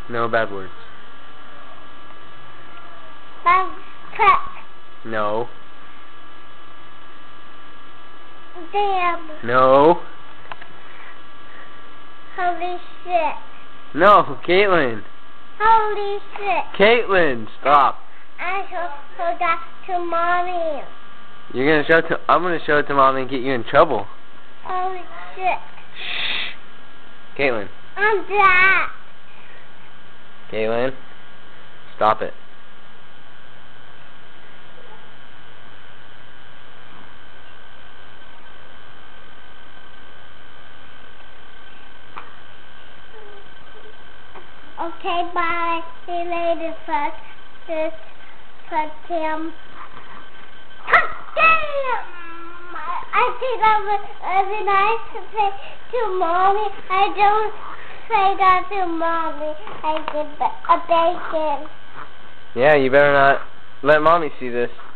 No bad words. Crap. No. Damn. No. Holy shit. No, Caitlin. Holy shit. Caitlin, stop. I showed that to mommy. You're gonna show it to. I'm gonna show it to Mommy and get you in trouble. Holy shit. Shh. Caitlin. I'm back. Caitlin, stop it. Okay, bye. See you later, first. Damn. I think that would be nice to say to mommy. I don't say that to mommy. I give a bacon. Yeah, you better not let Mommy see this.